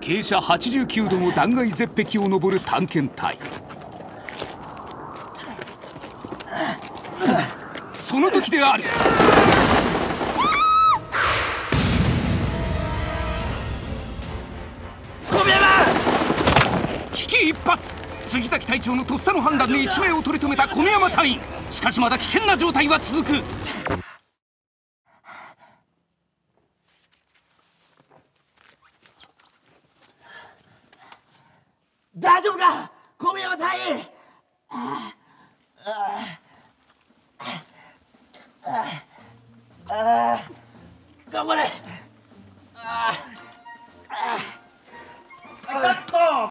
傾斜89度の断崖絶壁を登る探検隊。その時である。 小宮山！ 危機一髪。杉崎隊長のとっさの判断で一命を取り留めた小宮山隊員。しかしまだ危険な状態は続く。 大丈夫か小宮山隊員。頑張れ。